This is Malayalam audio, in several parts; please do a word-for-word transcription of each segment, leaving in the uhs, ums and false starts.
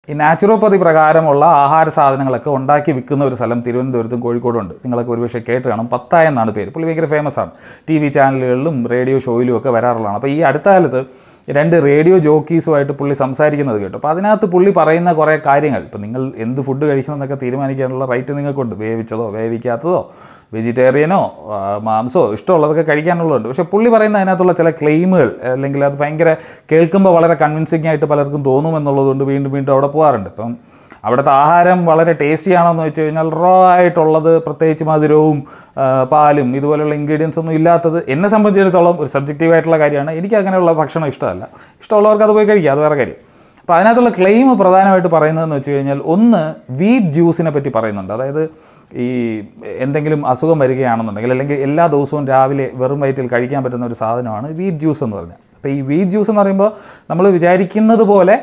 ഈ നാച്ചുറോപ്പതി പ്രകാരമുള്ള ആഹാര സാധനങ്ങളൊക്കെ ഉണ്ടാക്കി വിൽക്കുന്ന ഒരു സ്ഥലം തിരുവനന്തപുരത്തും കോഴിക്കോടുണ്ട്. നിങ്ങളൊക്കെ ഒരുപക്ഷെ കേട്ട് കാണും. പത്തായ എന്നാണ് പേര്. പുള്ളി ഭയങ്കര ഫേമസ് ആണ്. ടി വി ചാനലുകളിലും റേഡിയോ ഷോയിലും ഒക്കെ വരാറുള്ളതാണ്. അപ്പോൾ ഈ അടുത്ത കാലത്ത് രണ്ട് റേഡിയോ ജോക്കീസുമായിട്ട് പുള്ളി സംസാരിക്കുന്നത് കേട്ടു. അപ്പോൾ അതിനകത്ത് പുള്ളി പറയുന്ന കുറേ കാര്യങ്ങൾ, ഇപ്പോൾ നിങ്ങൾ എന്ത് ഫുഡ് കഴിക്കണമെന്നൊക്കെ തീരുമാനിക്കാനുള്ള റൈറ്റ് നിങ്ങൾക്കുണ്ട്. വേവിച്ചതോ വേവിക്കാത്തതോ വെജിറ്റേറിയനോ മാംസമോ ഇഷ്ടമുള്ളതൊക്കെ കഴിക്കാനുള്ളതുണ്ട്. പക്ഷേ പുള്ളി പറയുന്ന അതിനകത്തുള്ള ചില ക്ലെയിമുകൾ അല്ലെങ്കിൽ അത് ഭയങ്കര കേൾക്കുമ്പോൾ വളരെ കൺവിൻസിംഗ് ആയിട്ട് പലർക്കും തോന്നുമെന്നുള്ളതുകൊണ്ട് വീണ്ടും വീണ്ടും അവിടെ പോകാറുണ്ട്. ഇപ്പം അവിടുത്തെ ആഹാരം വളരെ ടേസ്റ്റി ആണോ എന്ന് വെച്ച് കഴിഞ്ഞാൽ റോ ആയിട്ടുള്ളത്, പ്രത്യേകിച്ച് മധുരവും പാലും ഇതുപോലെയുള്ള ഇൻഗ്രീഡിയൻസ് ഒന്നും ഇല്ലാത്തത് എന്നെ സംബന്ധിച്ചിടത്തോളം ഒരു സബ്ജക്റ്റീവായിട്ടുള്ള കാര്യമാണ്. എനിക്ക് അങ്ങനെയുള്ള ഭക്ഷണം ഇഷ്ടമല്ല. ഇഷ്ടമുള്ളവർക്ക് അത് പോയി കഴിക്കുക, അത് വേറെ കാര്യം. അപ്പോൾ അതിനകത്തുള്ള ക്ലെയിം പ്രധാനമായിട്ട് പറയുന്നതെന്ന് വെച്ച് കഴിഞ്ഞാൽ, ഒന്ന് വീറ്റ് ജ്യൂസിനെ പറ്റി പറയുന്നുണ്ട്. അതായത് ഈ എന്തെങ്കിലും അസുഖം വരികയാണെന്നുണ്ടെങ്കിൽ അല്ലെങ്കിൽ എല്ലാ ദിവസവും രാവിലെ വെറും വയറ്റിൽ കഴിക്കാൻ പറ്റുന്ന ഒരു സാധനമാണ് വീറ്റ് ജ്യൂസ് എന്ന് പറഞ്ഞാൽ. അപ്പോൾ ഈ വീറ്റ് ജ്യൂസ് എന്ന് പറയുമ്പോൾ നമ്മൾ വിചാരിക്കുന്നത് പോലെ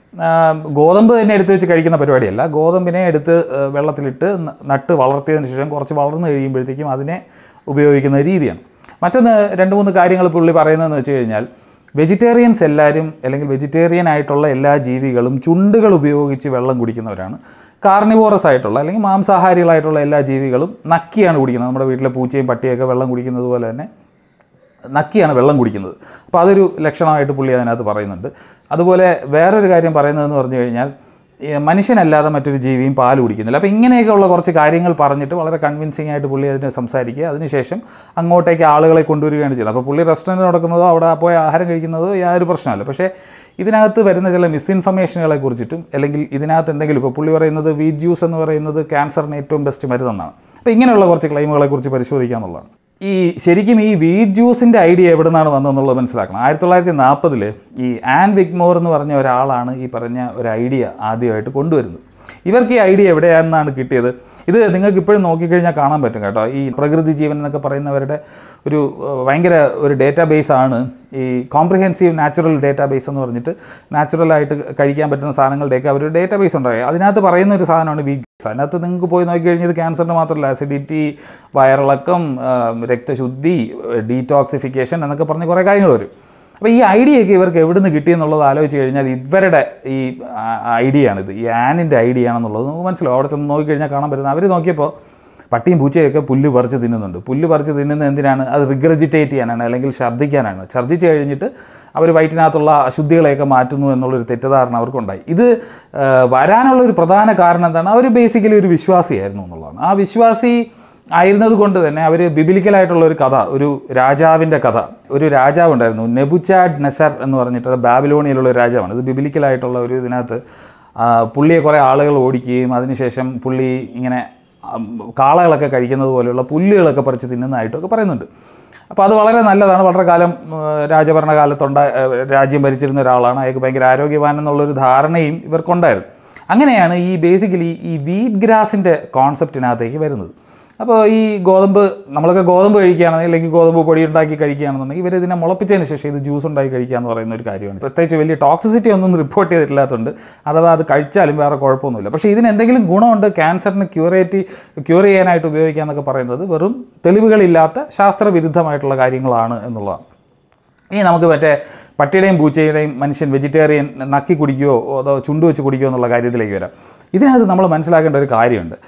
ഗോതമ്പ് തന്നെ എടുത്ത് വെച്ച് കഴിക്കുന്ന പരിപാടിയല്ല. ഗോതമ്പിനെ എടുത്ത് വെള്ളത്തിലിട്ട് നട്ട് വളർത്തിയതിന് ശേഷം കുറച്ച് വളർന്നു കഴിയുമ്പോഴത്തേക്കും അതിനെ ഉപയോഗിക്കുന്ന രീതിയാണ്. മറ്റൊന്ന് രണ്ട് മൂന്ന് കാര്യങ്ങൾ പുള്ളി പറയുന്നതെന്ന് വെച്ച് കഴിഞ്ഞാൽ, വെജിറ്റേറിയൻസ് എല്ലാവരും അല്ലെങ്കിൽ വെജിറ്റേറിയൻ ആയിട്ടുള്ള എല്ലാ ജീവികളും ചുണ്ടുകൾ ഉപയോഗിച്ച് വെള്ളം കുടിക്കുന്നവരാണ്. കാർണിവോറസ് ആയിട്ടുള്ള അല്ലെങ്കിൽ മാംസാഹാരികളായിട്ടുള്ള എല്ലാ ജീവികളും നക്കിയാണ് കുടിക്കുന്നത്. നമ്മുടെ വീട്ടിലെ പൂച്ചയും പട്ടിയൊക്കെ വെള്ളം കുടിക്കുന്നത് പോലെ തന്നെ നക്കിയാണ് വെള്ളം കുടിക്കുന്നത്. അപ്പോൾ അതൊരു ലക്ഷണമായിട്ട് പുള്ളി അതിനകത്ത് പറയുന്നുണ്ട്. അതുപോലെ വേറൊരു കാര്യം പറയുന്നതെന്ന് പറഞ്ഞു കഴിഞ്ഞാൽ, മനുഷ്യനല്ലാതെ മറ്റൊരു ജീവിയും പാൽ കുടിക്കുന്നില്ല. അപ്പോൾ ഇങ്ങനെയൊക്കെയുള്ള കുറച്ച് കാര്യങ്ങൾ പറഞ്ഞിട്ട് വളരെ കൺവിൻസിംഗ് ആയിട്ട് പുള്ളി അതിനെ സംസാരിക്കുക. അതിനുശേഷം അങ്ങോട്ടേക്ക് ആളുകളെ കൊണ്ടുവരികയാണ് ചെയ്യുന്നത്. അപ്പോൾ പുള്ളി റെസ്റ്റോറൻറ്റ് നടക്കുന്നതോ അവിടെ പോയി ആഹാരം കഴിക്കുന്നതോ യാതൊരു പ്രശ്നമല്ല. പക്ഷേ ഇതിനകത്ത് വരുന്ന ചില മിസ്ഇൻഫർമേഷനുകളെ കുറിച്ചിട്ടും അല്ലെങ്കിൽ ഇതിനകത്ത് എന്തെങ്കിലും, ഇപ്പോൾ പുള്ളി പറയുന്നത് വീറ്റ് ജ്യൂസ് എന്ന് പറയുന്നത് ക്യാൻസറിന് ഏറ്റവും ബെസ്റ്റ് മരുന്നെന്നാണ്. അപ്പോൾ ഇങ്ങനെയുള്ള കുറച്ച് ക്ലെയിമുകളെ കുറിച്ച് പരിശോധിക്കുക എന്നുള്ളതാണ്. ഈ ശരിക്കും ഈ വീറ്റ് ജ്യൂസിൻ്റെ ഐഡിയ എവിടെ നിന്നാണ് വന്നതെന്നുള്ളത് മനസ്സിലാക്കണം. ആയിരത്തി തൊള്ളായിരത്തി നാൽപ്പതിൽ ഈ ആൻ വിഗ്മോർ എന്ന് പറഞ്ഞ ഒരാളാണ് ഈ പറഞ്ഞ ഒരു ഐഡിയ ആദ്യമായിട്ട് കൊണ്ടുവരുന്നത്. ഇവർക്ക് ഈ ഐഡിയ എവിടെയാണെന്നാണ് കിട്ടിയത്? ഇത് നിങ്ങൾക്ക് ഇപ്പോഴും നോക്കിക്കഴിഞ്ഞാൽ കാണാൻ പറ്റും കേട്ടോ. ഈ പ്രകൃതി ജീവൻ എന്നൊക്കെ പറയുന്നവരുടെ ഒരു ഭയങ്കര ഒരു ഡേറ്റാബേസ് ആണ് ഈ കോംപ്രിഹെൻസീവ് നാച്ചുറൽ ഡേറ്റാബേസ് എന്ന് പറഞ്ഞിട്ട്, നാച്ചുറലായിട്ട് കഴിക്കാൻ പറ്റുന്ന സാധനങ്ങളുടെയൊക്കെ അവർ ഡേറ്റാബേസ് ഉണ്ടായി. അതിനകത്ത് പറയുന്ന ഒരു സാധനമാണ് വീറ്റ് ജ്യൂസ്. അതിനകത്ത് നിങ്ങൾക്ക് പോയി നോക്കിക്കഴിഞ്ഞാൽ ഇത് ക്യാൻസറിന് മാത്രമല്ല, അസിഡിറ്റി, വയറിളക്കം, രക്തശുദ്ധി, ഡീടോക്സിഫിക്കേഷൻ എന്നൊക്കെ പറഞ്ഞ് കുറേ കാര്യങ്ങൾ വരും. അപ്പോൾ ഈ ഐഡിയയൊക്കെ ഇവർക്ക് എവിടെ നിന്ന് കിട്ടിയെന്നുള്ളത് ആലോചിച്ച് കഴിഞ്ഞാൽ ഇവരുടെ ഈ ഐഡിയ ആണിത്, ഈ ആനിൻ്റെ ഐഡിയ ആണെന്നുള്ളത് നമുക്ക് മനസ്സിലാവും. അവിടെ ചെന്ന് നോക്കിക്കഴിഞ്ഞാൽ കാണാൻ പറ്റുന്നത്, അവർ നോക്കിയപ്പോൾ പട്ടിയും പൂച്ചയൊക്കെ പുല്ല് പറിച്ച് തിന്നുന്നുണ്ട്. പുല്ല് പറിച്ച് തിന്നുന്നത് എന്തിനാണ്? അത് റിഗ്രജിറ്റേറ്റ് ചെയ്യാനാണ്, അല്ലെങ്കിൽ ഛർദ്ദിക്കാനാണ്. ഛർദ്ദിച്ച് കഴിഞ്ഞിട്ട് അവർ വയറ്റിനകത്തുള്ള അശുദ്ധികളെയൊക്കെ മാറ്റുന്നു എന്നുള്ളൊരു തെറ്റിദ്ധാരണ അവർക്കുണ്ടായി. ഇത് വരാനുള്ളൊരു പ്രധാന കാരണം എന്താണ്? അവർ ബേസിക്കലി ഒരു വിശ്വാസിയായിരുന്നു എന്നുള്ളതാണ്. ആ വിശ്വാസി ആയിരുന്നത് കൊണ്ട് തന്നെ അവർ ബിബിലിക്കലായിട്ടുള്ള ഒരു കഥ, ഒരു രാജാവിൻ്റെ കഥ, ഒരു രാജാവ് ഉണ്ടായിരുന്നു, നെബുച്ചാഡ് നെസർ എന്ന് പറഞ്ഞിട്ട് ബാബിലോണിയയിലുള്ള ഒരു രാജാവാണ്. ഇത് ബിബിലിക്കലായിട്ടുള്ള ഒരു ഇതിനകത്ത് പുള്ളിയെ കുറേ ആളുകൾ ഓടിക്കുകയും അതിനുശേഷം പുള്ളി ഇങ്ങനെ കാളകളൊക്കെ കഴിക്കുന്നത് പോലെയുള്ള പുല്ലുകളൊക്കെ പറിച്ച് തിന്നുന്നതായിട്ടൊക്കെ പറയുന്നുണ്ട്. അപ്പോൾ അത് വളരെ നല്ലതാണ്. വളരെ കാലം രാജഭരണകാലത്തുണ്ട രാജ്യം ഭരിച്ചിരുന്ന ഒരാളാണ്. അയാൾക്ക് ഭയങ്കര ആരോഗ്യവാൻ എന്നുള്ളൊരു ധാരണയും ഇവർക്കുണ്ടായിരുന്നു. അങ്ങനെയാണ് ഈ ബേസിക്കലി ഈ വീറ്റ് ഗ്രാസിൻ്റെ കോൺസെപ്റ്റിനകത്തേക്ക് വരുന്നത്. അപ്പോൾ ഈ ഗോതമ്പ്, നമ്മളൊക്കെ ഗോതമ്പ് കഴിക്കുകയാണെന്നുണ്ടെങ്കിൽ അല്ലെങ്കിൽ ഗോതമ്പ് പൊടി ഉണ്ടാക്കി കഴിക്കുകയാണെന്നുണ്ടെങ്കിൽ ഇവർ ഇതിനെ മുളപ്പിച്ചതിന് ശേഷം ഇത് ജ്യൂസ് ഉണ്ടാക്കി കഴിക്കുക എന്ന് പറയുന്ന ഒരു കാര്യമാണ്. പ്രത്യേകിച്ച് വലിയ ടോക്സിസിറ്റി ഒന്നും റിപ്പോർട്ട് ചെയ്തിട്ടില്ലാത്തതുകൊണ്ട് അഥവാ അത് കഴിച്ചാലും വേറെ കുഴപ്പമൊന്നുമില്ല. പക്ഷേ ഇതിന് എന്തെങ്കിലും ഗുണമുണ്ട്, ക്യാൻസറിന് ക്യൂറേറ്റ് ക്യൂർ ചെയ്യാനായിട്ട് ഉപയോഗിക്കുക എന്നൊക്കെ പറയുന്നത് വെറും തെളിവുകളില്ലാത്ത ശാസ്ത്രവിരുദ്ധമായിട്ടുള്ള കാര്യങ്ങളാണ് എന്നുള്ളതാണ്. ഇനി നമുക്ക് മറ്റേ പട്ടിയുടെയും പൂച്ചയുടെയും മനുഷ്യൻ വെജിറ്റേറിയൻ നക്കി കുടിക്കുകയോ അതോ ചുണ്ടു വെച്ച് കുടിക്കുകയോ എന്നുള്ള കാര്യത്തിലേക്ക് വരാം. ഇതിനകത്ത് നമ്മൾ മനസ്സിലാക്കേണ്ട ഒരു കാര്യമുണ്ട്.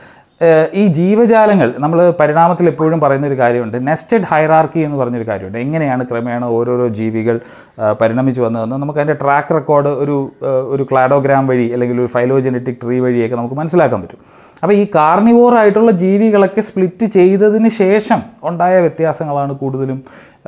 ഈ ജീവജാലങ്ങൾ, നമ്മൾ പരിണാമത്തിൽ എപ്പോഴും പറയുന്നൊരു കാര്യമുണ്ട്, നെസ്റ്റഡ് ഹൈറാർക്കി എന്ന് പറഞ്ഞൊരു കാര്യമുണ്ട്. എങ്ങനെയാണ് ക്രമേണ ഓരോരോ ജീവികൾ പരിണമിച്ച് വന്നതെന്ന് നമുക്ക് അതിൻ്റെ ട്രാക്ക് റെക്കോർഡ് ഒരു ഒരു ക്ലാഡോഗ്രാം വഴി അല്ലെങ്കിൽ ഒരു ഫൈലോജനറ്റിക് ട്രീ വഴിയൊക്കെ നമുക്ക് മനസ്സിലാക്കാൻ പറ്റും. അപ്പോൾ ഈ കാർണിവോർ ആയിട്ടുള്ള ജീവികളൊക്കെ സ്പ്ലിറ്റ് ചെയ്തതിന് ശേഷം ഉണ്ടായ വ്യത്യാസങ്ങളാണ് കൂടുതലും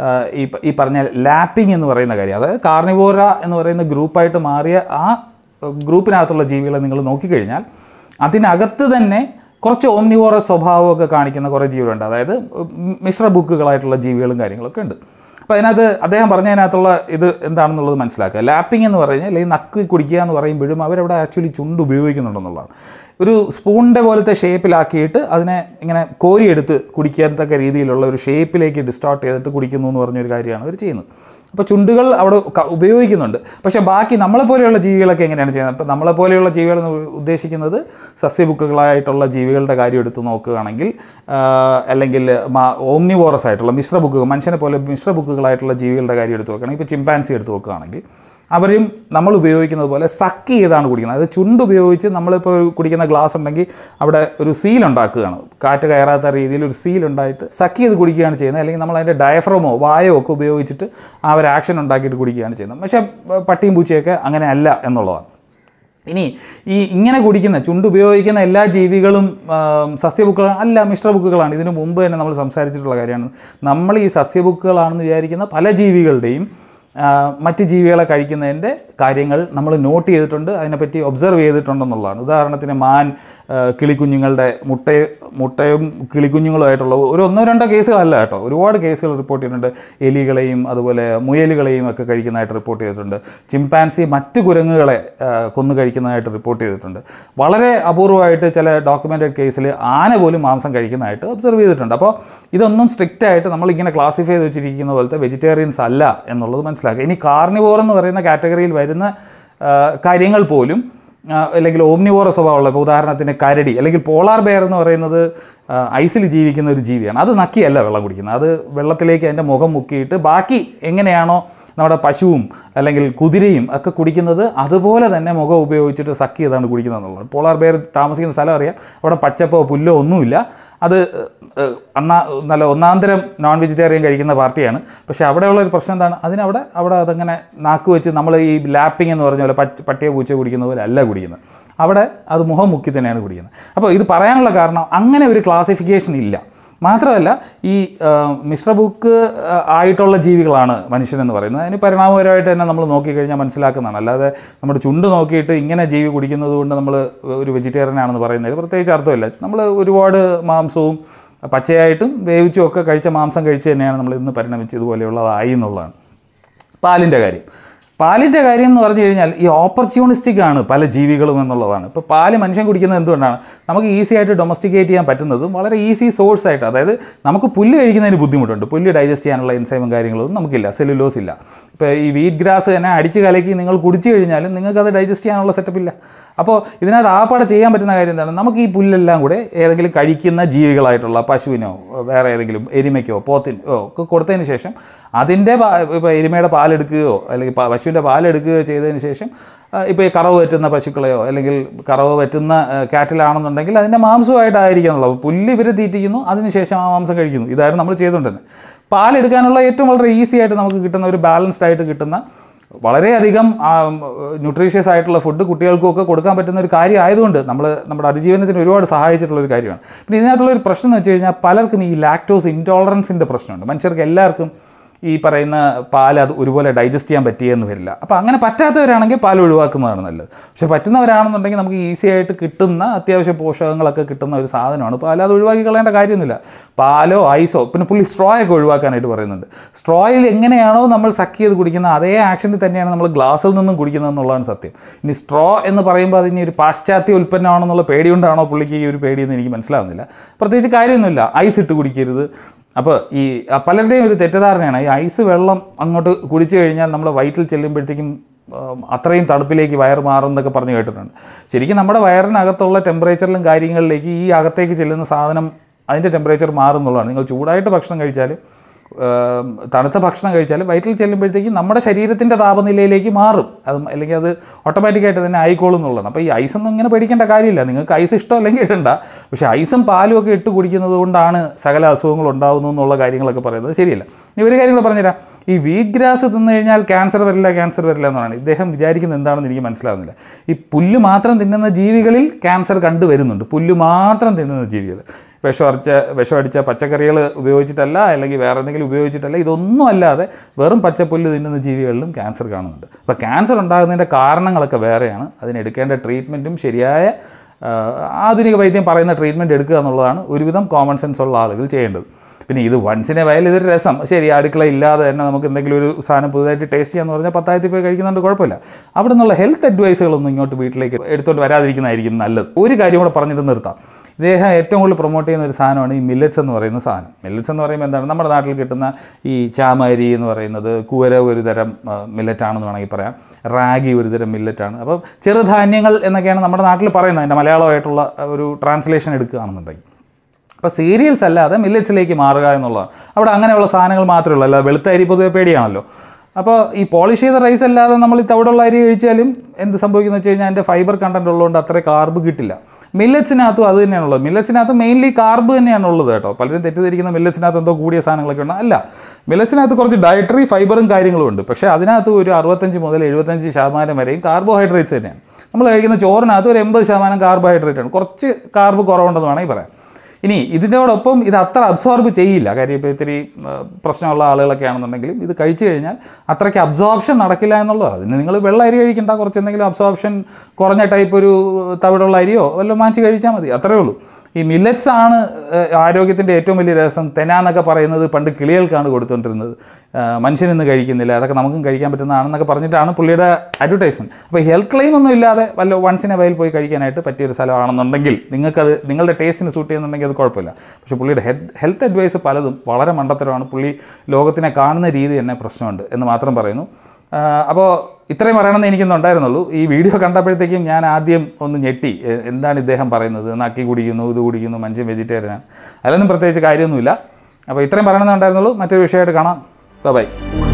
ഈ ഈ പറഞ്ഞ ലാപ്പിംഗ് എന്ന് പറയുന്ന കാര്യം. അതായത് കാർണിവോറ എന്ന് പറയുന്ന ഗ്രൂപ്പായിട്ട് മാറിയ ആ ഗ്രൂപ്പിനകത്തുള്ള ജീവികളെ നിങ്ങൾ നോക്കിക്കഴിഞ്ഞാൽ അതിനകത്ത് തന്നെ കുറച്ച് ഓംനിവോറസ് സ്വഭാവമൊക്കെ കാണിക്കുന്ന കുറേ ജീവികളുണ്ട്. അതായത് മിശ്ര ബുക്കുകളായിട്ടുള്ള ജീവികളും കാര്യങ്ങളൊക്കെ ഉണ്ട്. അപ്പോൾ അതിനകത്ത് അദ്ദേഹം പറഞ്ഞതിനകത്തുള്ള ഇത് എന്താണെന്നുള്ളത് മനസ്സിലാക്കുക. ലാപ്പിംഗ് എന്ന് പറഞ്ഞാൽ അല്ലെങ്കിൽ നക്ക് കുടിക്കുക എന്ന് പറയുമ്പോഴും അവരവിടെ ആക്ച്വലി ചുണ്ട് ഉപയോഗിക്കുന്നുണ്ടെന്നുള്ളതാണ്. ഒരു സ്പൂണിൻ്റെ പോലത്തെ ഷേപ്പിലാക്കിയിട്ട് അതിനെ ഇങ്ങനെ കോരിയെടുത്ത് കുടിക്കാത്തക്ക രീതിയിലുള്ള ഒരു ഷേപ്പിലേക്ക് ഡിസ്റ്റോർട്ട് ചെയ്തിട്ട് കുടിക്കുന്നു എന്ന് പറഞ്ഞൊരു കാര്യമാണ് അവർ ചെയ്യുന്നത്. അപ്പോൾ ചുണ്ടുകൾ അവിടെ ഉപയോഗിക്കുന്നുണ്ട്. പക്ഷേ ബാക്കി നമ്മളെപ്പോലെയുള്ള ജീവികളൊക്കെ എങ്ങനെയാണ് ചെയ്യുന്നത്? അപ്പോൾ നമ്മളെപ്പോലെയുള്ള ജീവികൾ എന്ന് ഉദ്ദേശിക്കുന്നത് സസ്യബുക്കുകളായിട്ടുള്ള ജീവികളുടെ കാര്യം എടുത്ത് നോക്കുകയാണെങ്കിൽ, അല്ലെങ്കിൽ ഓംനിവോറസ് ആയിട്ടുള്ള മിശ്ര ബുക്കുകൾ, മനുഷ്യനെ പോലെ മിശ്ര ബുക്കുകൾ സസ്യബുക്കുകളായിട്ടുള്ള ജീവികളുടെ കാര്യം എടുത്ത് നോക്കുകയാണെങ്കിൽ, ഇപ്പോൾ ചിമ്പാൻസി എടുത്ത് നോക്കുകയാണെങ്കിൽ അവരും നമ്മൾ ഉപയോഗിക്കുന്നത് പോലെ സക്ക് ചെയ്താണ് കുടിക്കുന്നത്. അതായത് ചുണ്ട് ഉപയോഗിച്ച് നമ്മളിപ്പോൾ കുടിക്കുന്ന ഗ്ലാസ് ഉണ്ടെങ്കിൽ അവിടെ ഒരു സീൽ ഉണ്ടാക്കുകയാണ്, കാറ്റ് കയറാത്ത രീതിയിൽ ഒരു സീൽ ഉണ്ടായിട്ട് സക്ക് ചെയ്ത് കുടിക്കുകയാണ് ചെയ്യുന്നത്. അല്ലെങ്കിൽ നമ്മൾ അതിൻ്റെ ഡയഫ്രമോ വായോ ഒക്കെ ഉപയോഗിച്ചിട്ട് ആ ഒരു ആക്ഷൻ ഉണ്ടാക്കിയിട്ട് കുടിക്കുകയാണ് ചെയ്യുന്നത്. പക്ഷേ പട്ടിയും പൂച്ചയൊക്കെ അങ്ങനെ അല്ല എന്നുള്ളതാണ്. ഇനി ഈ ഇങ്ങനെ കുടിക്കുന്ന ചുണ്ട് ഉപയോഗിക്കുന്ന എല്ലാ ജീവികളും സസ്യബുക്കുകൾ അല്ല, മിശ്ര ബുക്കുകളാണ്. ഇതിനു മുമ്പ് തന്നെ നമ്മൾ സംസാരിച്ചിട്ടുള്ള കാര്യമാണ്. നമ്മൾ ഈ സസ്യബുക്കുകളാണെന്ന് വിചാരിക്കുന്ന പല ജീവികളുടെയും മറ്റ് ജീവികളെ കഴിക്കുന്നതിൻ്റെ കാര്യങ്ങൾ നമ്മൾ നോട്ട് ചെയ്തിട്ടുണ്ട്, അതിനെപ്പറ്റി ഒബ്സർവ് ചെയ്തിട്ടുണ്ടെന്നുള്ളതാണ്. ഉദാഹരണത്തിന് മാൻ കിളിക്കുഞ്ഞുങ്ങളുടെ മുട്ട മുട്ടയും കിളിക്കുഞ്ഞുങ്ങളുമായിട്ടുള്ള ഒരു ഒന്നോ രണ്ടോ കേസുകളല്ല കേട്ടോ, ഒരുപാട് കേസുകൾ റിപ്പോർട്ട് ചെയ്തിട്ടുണ്ട്. എലികളെയും അതുപോലെ മുയലുകളെയും ഒക്കെ കഴിക്കുന്നതായിട്ട് റിപ്പോർട്ട് ചെയ്തിട്ടുണ്ട്. ചിമ്പാൻസി മറ്റ് കുരങ്ങുകളെ കൊന്നു കഴിക്കുന്നതായിട്ട് റിപ്പോർട്ട് ചെയ്തിട്ടുണ്ട്. വളരെ അപൂർവമായിട്ട് ചില ഡോക്യുമെൻ്റഡ് കേസിൽ ആന പോലും മാംസം കഴിക്കുന്നതായിട്ട് ഒബ്സർവ് ചെയ്തിട്ടുണ്ട്. അപ്പോൾ ഇതൊന്നും സ്ട്രിക്റ്റ് ആയിട്ട് നമ്മളിങ്ങനെ ക്ലാസിഫൈ ചെയ്ത് വെച്ചിരിക്കുന്ന പോലത്തെ വെജിറ്റേറിയൻസ് അല്ല എന്നുള്ളത് മനസ്സിലാക്കുക. ഇനി കാർണിവോർ എന്ന് പറയുന്ന കാറ്റഗറിയിൽ വരുന്ന കാര്യങ്ങൾ പോലും അല്ലെങ്കിൽ ഓംനിവോറ സ്വഭാവമുള്ള, ഇപ്പോൾ ഉദാഹരണത്തിന് കരടി അല്ലെങ്കിൽ പോളാർ ബെയർ എന്ന് പറയുന്നത് ഐസിൽ ജീവിക്കുന്ന ഒരു ജീവിയാണ്. അത് നക്കിയല്ല വെള്ളം കുടിക്കുന്നത്, അത് വെള്ളത്തിലേക്ക് അതിൻ്റെ മുഖം മുക്കിയിട്ട് ബാക്കി എങ്ങനെയാണോ നമ്മുടെ പശുവും അല്ലെങ്കിൽ കുതിരയും ഒക്കെ കുടിക്കുന്നത് അതുപോലെ തന്നെ മുഖം ഉപയോഗിച്ചിട്ട് സക്ക് ചെയ്താണ് കുടിക്കുന്നത് എന്നുള്ളത്. പോളാർ ബെയർ താമസിക്കുന്ന സ്ഥലം അറിയാം, അവിടെ പച്ചപ്പോ പുല്ലോ ഒന്നുമില്ല. അത് അന്നാ നല്ല ഒന്നാന്തരം നോൺ വെജിറ്റേറിയൻ കഴിക്കുന്ന പാർട്ടിയാണ്. പക്ഷേ അവിടെയുള്ള ഒരു പ്രശ്നം എന്താണ്, അതിനവിടെ അവിടെ അതങ്ങനെ നാക്ക് വെച്ച് നമ്മൾ ഈ ലാപ്പിംഗ് എന്ന് പറഞ്ഞ പോലെ പച്ച പട്ടിയെ പൂച്ച കുടിക്കുന്ന പോലെ അല്ല കുടിക്കുന്നത്, അവിടെ അത് മുഖം മുക്കി തന്നെയാണ് കുടിക്കുന്നത്. അപ്പോൾ ഇത് പറയാനുള്ള കാരണം അങ്ങനെ ഒരു ക്ലാസിഫിക്കേഷൻ ഇല്ല. മാത്രമല്ല ഈ മിശ്ര ബുക്ക് ആയിട്ടുള്ള ജീവികളാണ് മനുഷ്യനെന്ന് പറയുന്നത്. അതിന് പരിണാമപരമായിട്ട് തന്നെ നമ്മൾ നോക്കിക്കഴിഞ്ഞാൽ മനസ്സിലാക്കുന്നതാണ്. അല്ലാതെ നമ്മുടെ ചുണ്ട് നോക്കിയിട്ട് ഇങ്ങനെ ജീവി കുടിക്കുന്നത് കൊണ്ട് നമ്മൾ ഒരു വെജിറ്റേറിയൻ ആണെന്ന് പറയുന്നതിൽ പ്രത്യേകിച്ച് അർത്ഥമില്ല. നമ്മൾ ഒരുപാട് മാംസവും പച്ചയായിട്ടും വേവിച്ചും ഒക്കെ കഴിച്ച മാംസം കഴിച്ച് തന്നെയാണ് നമ്മൾ ഇന്ന് പരിണമിച്ച് ഇതുപോലെയുള്ളതായി എന്നുള്ളതാണ്. പാലിൻ്റെ കാര്യം പാലിൻ്റെ കാര്യം എന്ന് പറഞ്ഞു കഴിഞ്ഞാൽ ഈ ഓപ്പർച്യൂണിസ്റ്റിക് ആണ് പല ജീവികളും എന്നുള്ളതാണ്. ഇപ്പോൾ പാല് മനുഷ്യൻ കുടിക്കുന്നത് എന്തുകൊണ്ടാണ്, നമുക്ക് ഈസി ആയിട്ട് ഡൊമസ്റ്റിക്കേറ്റ് ചെയ്യാൻ പറ്റുന്നതും വളരെ ഈസി സോഴ്സ് ആയിട്ട്. അതായത് നമുക്ക് പുല്ല് കഴിക്കുന്നതിന് ബുദ്ധിമുട്ടുണ്ട്, പുല്ല് ഡൈജസ്റ്റ് ചെയ്യാനുള്ള എൻസൈമും കാര്യങ്ങളൊന്നും നമുക്കില്ല, സെല്ലുലോസ് ഇല്ല. ഇപ്പോൾ ഈ വീറ്റ് ഗ്രാസ് തന്നെ അടിച്ച് കലക്കി നിങ്ങൾ കുടിച്ചു കഴിഞ്ഞാലും നിങ്ങൾക്കത് ഡൈജസ്റ്റ് ചെയ്യാനുള്ള സെറ്റപ്പില്ല. അപ്പോൾ ഇതിനകത്ത് ആപ്പാടെ ചെയ്യാൻ പറ്റുന്ന കാര്യം എന്താണ്, നമുക്ക് ഈ പുല്ലെല്ലാം കൂടെ ഏതെങ്കിലും കഴിക്കുന്ന ജീവികളായിട്ടുള്ള പശുവിനോ വേറെ ഏതെങ്കിലും എരുമയ്ക്കോ പോത്തിനോ ഒക്കെ കൊടുത്തതിന് ശേഷം അതിൻ്റെ ഇപ്പോൾ എരുമയുടെ പാലെടുക്കുകയോ അല്ലെങ്കിൽ പശുവിൻ്റെ പാലെടുക്കുകയോ ചെയ്തതിന് ശേഷം ഇപ്പോൾ ഈ കറവ് പറ്റുന്ന പശുക്കളെയോ അല്ലെങ്കിൽ കറവ് പറ്റുന്ന കാറ്റിലാണെന്നുണ്ടെങ്കിൽ അതിൻ്റെ മാംസമായിട്ടായിരിക്കും എന്നുള്ളത്. പുല്ല് ഇവർ തീറ്റിക്കുന്നു, അതിനുശേഷം ആ മാംസം കഴിക്കുന്നു. ഇതായിരുന്നു നമ്മൾ ചെയ്തുകൊണ്ടിരുന്നത്. പാലെടുക്കാനുള്ള ഏറ്റവും വളരെ ഈസി ആയിട്ട് നമുക്ക് കിട്ടുന്ന ഒരു ബാലൻസ്ഡ് ആയിട്ട് കിട്ടുന്ന വളരെയധികം ന്യൂട്രീഷ്യസ് ആയിട്ടുള്ള ഫുഡ് കുട്ടികൾക്കൊക്കെ കൊടുക്കാൻ പറ്റുന്ന ഒരു കാര്യം ആയതുകൊണ്ട് നമ്മൾ നമ്മുടെ അതിജീവനത്തിന് ഒരുപാട് സഹായിച്ചിട്ടുള്ളൊരു കാര്യമാണ്. പിന്നെ ഇതിനകത്തുള്ളൊരു പ്രശ്നം എന്ന് വെച്ച് കഴിഞ്ഞാൽ പലർക്കും ഈ ലാക്ടോസ് ഇൻടോളറൻസിൻ്റെ പ്രശ്നമുണ്ട്. മനുഷ്യർക്ക് എല്ലാവർക്കും ഈ പറയുന്ന പാൽ അത് ഒരുപോലെ ഡൈജസ്റ്റ് ചെയ്യാൻ പറ്റിയെന്ന് വരില്ല. അപ്പോൾ അങ്ങനെ പറ്റാത്തവരാണെങ്കിൽ പാൽ ഒഴിവാക്കുന്നതാണ് നല്ലത്. പക്ഷേ പറ്റുന്നവരാണെന്നുണ്ടെങ്കിൽ നമുക്ക് ഈസി ആയിട്ട് കിട്ടുന്ന അത്യാവശ്യം പോഷകങ്ങളൊക്കെ കിട്ടുന്ന ഒരു സാധനമാണ് പാൽ. അത് ഒഴിവാക്കി കളയേണ്ട കാര്യമൊന്നുമില്ല. പാലോ ഐസോ, പിന്നെ പുള്ളി സ്ട്രോ ഒക്കെ ഒഴിവാക്കാനായിട്ട് പറയുന്നുണ്ട്. സ്ട്രോയിൽ എങ്ങനെയാണോ നമ്മൾ സക്ക് ചെയ്ത് കുടിക്കുന്ന അതേ ആക്ഷനിൽ തന്നെയാണ് നമ്മൾ ഗ്ലാസ്സിൽ നിന്നും കുടിക്കുന്നത് എന്നുള്ളതാണ് സത്യം. ഇനി സ്ട്രോ എന്ന് പറയുമ്പോൾ അതിന് ഒരു പാശ്ചാത്യ ഉൽപ്പന്നമാണെന്നുള്ള പേടി കൊണ്ടാണോ പുള്ളിക്ക് ഈ ഒരു പേടിയെന്ന് എനിക്ക് മനസ്സിലാവുന്നില്ല. പ്രത്യേകിച്ച് കാര്യമൊന്നുമില്ല, ഐസ് ഇട്ട് കുടിക്കരുത്. അപ്പോൾ ഈ പലരുടെയും ഒരു തെറ്റിദ്ധാരണയാണ് ഈ ഐസ് വെള്ളം അങ്ങോട്ട് കുടിച്ചു കഴിഞ്ഞാൽ നമ്മുടെ വയറ്റിൽ ചെല്ലുമ്പോഴത്തേക്കും അത്രയും തണുപ്പിലേക്ക് വയർ മാറും എന്നൊക്കെ പറഞ്ഞു കേട്ടിട്ടുണ്ട്. ശരിക്കും നമ്മുടെ വയറിനകത്തുള്ള ടെമ്പറേച്ചറിലും കാര്യങ്ങളിലേക്ക് ഈ അകത്തേക്ക് ചെല്ലുന്ന സാധനം അതിൻ്റെ ടെമ്പറേച്ചർ മാറുന്നുള്ളതാണ്. നിങ്ങൾ ചൂടായിട്ട് ഭക്ഷണം കഴിച്ചാൽ തണുത്ത ഭക്ഷണം കഴിച്ചാൽ വയറ്റിൽ ചെല്ലുമ്പോഴത്തേക്കും നമ്മുടെ ശരീരത്തിൻ്റെ താപനിലയിലേക്ക് മാറും. അത് അല്ലെങ്കിൽ അത് ഓട്ടോമാറ്റിക്കായിട്ട് തന്നെ ആയിക്കോളും എന്നുള്ളതാണ്. അപ്പോൾ ഈ ഐസൊന്നും ഇങ്ങനെ പേടിക്കേണ്ട കാര്യമില്ല. നിങ്ങൾക്ക് ഐസ് ഇഷ്ടമല്ലെങ്കിൽ ഇടണ്ട. പക്ഷേ ഐസും പാലും ഒക്കെ ഇട്ട് കുടിക്കുന്നത് കൊണ്ടാണ് സകല അസുഖങ്ങൾ ഉണ്ടാകുന്നു എന്നുള്ള കാര്യങ്ങളൊക്കെ പറയുന്നത് ശരിയല്ല. ഇനി ഒരു കാര്യങ്ങൾ പറഞ്ഞുതരാം. ഈ വീറ്റ് ഗ്രാസ് തിന്നു കഴിഞ്ഞാൽ ക്യാൻസർ വരില്ല ക്യാൻസർ വരില്ല എന്നാണ് ഇദ്ദേഹം വിചാരിക്കുന്നത്. എന്താണെന്ന് എനിക്ക് മനസ്സിലാവുന്നില്ല. ഈ പുല്ല് മാത്രം തിന്നുന്ന ജീവികളിൽ ക്യാൻസർ കണ്ടുവരുന്നുണ്ട്. പുല്ല് മാത്രം തിന്നുന്ന ജീവികൾ, വിഷമടിച്ച വിഷമടിച്ച പച്ചക്കറികൾ ഉപയോഗിച്ചിട്ടല്ല അല്ലെങ്കിൽ വേറെ എന്തെങ്കിലും ഉപയോഗിച്ചിട്ടല്ല, ഇതൊന്നും അല്ലാതെ വെറും പച്ചപ്പുല്ല് തിന്നുന്ന ജീവികളിലും ക്യാൻസർ കാണുന്നുണ്ട്. അപ്പോൾ ക്യാൻസർ ഉണ്ടാകുന്നതിൻ്റെ കാരണങ്ങളൊക്കെ വേറെയാണ്. അതിനെടുക്കേണ്ട ട്രീറ്റ്മെൻറ്റും ശരിയായ ആധുനിക വൈദ്യം പറയുന്ന ട്രീറ്റ്മെൻറ്റ് എടുക്കുക എന്നുള്ളതാണ് ഒരുവിധം കോമൺ സെൻസ് ഉള്ള ആളുകൾ ചെയ്യേണ്ടത്. പിന്നെ ഇത് വൺസിനെ വയൽ ഇതൊരു രസം, ശരി, അടുക്കള ഇല്ലാതെ തന്നെ നമുക്ക് എന്തെങ്കിലും ഒരു സാധനം പുതുതായിട്ട് ടേസ്റ്റ് ചെയ്യാന്ന് പറഞ്ഞാൽ പത്തായിരത്തിൽ പോയി കഴിക്കുന്നുണ്ട്, കുഴപ്പമില്ല. അവിടെ നിന്നുള്ള ഹെൽത്ത് അഡ്വൈസുകളൊന്നും ഇങ്ങോട്ട് വീട്ടിലേക്ക് എടുത്തുകൊണ്ട് വരാതിരിക്കുന്നതായിരിക്കും നല്ലത്. ഒരു കാര്യം കൂടെ പറഞ്ഞിട്ട് നിർത്താം. ഇദ്ദേഹം ഏറ്റവും കൂടുതൽ പ്രൊമോട്ട് ചെയ്യുന്ന ഒരു സാധനമാണ് ഈ മില്ലറ്റ്സ് എന്ന് പറയുന്ന സാധനം. മില്ലറ്റ്സ് എന്ന് പറയുമ്പോൾ എന്താണ്, നമ്മുടെ നാട്ടിൽ കിട്ടുന്ന ഈ ചാമരി എന്ന് പറയുന്നത് കൂര ഒരു തരം മില്ലറ്റാണെന്ന് വേണമെങ്കിൽ പറയാം, റാഗി ഒരു തരം മില്ലറ്റാണ്. അപ്പം ചെറുധാന്യങ്ങൾ എന്നൊക്കെയാണ് നമ്മുടെ നാട്ടിൽ പറയുന്നത്. അതിൻ്റെ മലയാളമായിട്ടുള്ള ഒരു ട്രാൻസ്ലേഷൻ എടുക്കുകയാണെന്നുണ്ടെങ്കിൽ അപ്പോൾ സീരിയൽസ് അല്ലാതെ മില്ലറ്റ്സിലേക്ക് മാറുക എന്നുള്ളതാണ്. അവിടെ അങ്ങനെയുള്ള സാധനങ്ങൾ മാത്രമേ ഉള്ളൂ, അല്ല വെളുത്ത അരി പൊതുവെ പേടിയാണല്ലോ. അപ്പോൾ ഈ പോളിഷ് ചെയ്ത റൈസ് അല്ലാതെ നമ്മൾ ഈ തവിടുള്ള അരി കഴിച്ചാലും എന്ത് സംഭവിക്കുന്നു വെച്ച് കഴിഞ്ഞാൽ അതിൻ്റെ ഫൈബർ കണ്ടൻറ്റ് ഉള്ളതുകൊണ്ട് അത്ര കാർബ് കിട്ടില്ല. മില്ലറ്റ്സിനകത്തും അത് തന്നെയാണുള്ളത്. മില്ലറ്റ്സിനകത്ത് മെയിൻലി കാർബ് തന്നെയാണുള്ളത് കേട്ടോ. പലരും തെറ്റിദ്ധരിക്കുന്ന മില്ലറ്റ്സിനകത്ത് എന്തോ കൂടിയ സാധനങ്ങളൊക്കെ ഉണ്ട്. അല്ല, മില്ലറ്റ്സിനകത്ത് കുറച്ച് ഡയറ്ററി ഫൈബറും കാര്യങ്ങളും ഉണ്ട്. പക്ഷേ അതിനകത്ത് ഒരു അറുപത്തഞ്ച് മുതൽ എഴുപത്തഞ്ച് ശതമാനം വരെയും കാർബോഹൈഡ്രേറ്റ്സ് തന്നെയാണ്. നമ്മൾ കഴിക്കുന്ന ചോറിനകത്ത് ഒരു എൺപത് ശതമാനം കാർബോഹൈഡ്രേറ്റ് ആണ്. കുറച്ച് കാർബ് കുറവുണ്ടെന്ന് വേണമെങ്കിൽ പറയാം. ഇനി ഇതിനോടൊപ്പം ഇത് അത്ര അബ്സോർബ് ചെയ്യില്ല. കാര്യം ഇപ്പോൾ ഇത്തിരി പ്രശ്നമുള്ള ആളുകളൊക്കെ ആണെന്നുണ്ടെങ്കിലും ഇത് കഴിച്ചു കഴിഞ്ഞാൽ അത്രയ്ക്ക് അബ്സോർപ്ഷൻ നടക്കില്ല എന്നുള്ളതാണ്. അതിന് നിങ്ങൾ വെള്ള അരി കഴിക്കണ്ട, കുറച്ച് എന്തെങ്കിലും അബ്സോർപ്ഷൻ കുറഞ്ഞ ടൈപ്പ് ഒരു തവിടുള്ള അരിയോ വല്ലതും വാങ്ങിച്ച് കഴിച്ചാൽ മതി, അത്രേ ഉള്ളൂ. ഈ മില്ലറ്റ്സ് ആണ് ആരോഗ്യത്തിൻ്റെ ഏറ്റവും വലിയ രസം. തെന എന്നൊക്കെ പറയുന്നത് പണ്ട് കിളികൾക്കാണ് കൊടുത്തുകൊണ്ടിരുന്നത്, മനുഷ്യനിന്ന് കഴിക്കുന്നില്ല, അതൊക്കെ നമുക്കും കഴിക്കാൻ പറ്റുന്നതാണെന്നൊക്കെ പറഞ്ഞിട്ടാണ് പുള്ളിയുടെ അഡ്വർടൈസ്മെൻറ്റ്. അപ്പോൾ ഹെൽത്ത് ക്ലെയിം ഒന്നും ഇല്ലാതെ വല്ല വൺസിനെ വയൽ പോയി കഴിക്കാനായിട്ട് പറ്റിയൊരു സ്ഥലമാണെന്നുണ്ടെങ്കിൽ നിങ്ങൾക്കത് നിങ്ങളുടെ ടേസ്റ്റിന് സൂട്ട് ചെയ്യുന്നുണ്ടെങ്കിൽ അത് കുഴപ്പമില്ല. പക്ഷേ പുള്ളിയുടെ ഹെൽത്ത് അഡ്വൈസ് പലതും വളരെ മണ്ടത്തരമാണ്. പുള്ളി ലോകത്തിനെ കാണുന്ന രീതി തന്നെ പ്രശ്നമുണ്ട് എന്ന് മാത്രം പറയുന്നു. അപ്പോൾ ഇത്രയും പറയണമെന്ന് എനിക്കൊന്നും ഉണ്ടായിരുന്നുള്ളൂ. ഈ വീഡിയോ കണ്ടപ്പോഴത്തേക്കും ഞാൻ ആദ്യം ഒന്ന് ഞെട്ടി, എന്താണ് ഇദ്ദേഹം പറയുന്നത്, നക്കി കുടിക്കുന്നു, ഇത് കുടിക്കുന്നു, മനുഷ്യൻ വെജിറ്റേറിയനാണ്, അതിലൊന്നും പ്രത്യേകിച്ച് കാര്യമൊന്നുമില്ല. അപ്പോൾ ഇത്രയും പറയണമെന്ന് ഉണ്ടായിരുന്നുള്ളൂ. മറ്റൊരു വിഷയമായിട്ട് കാണാം. ബൈ.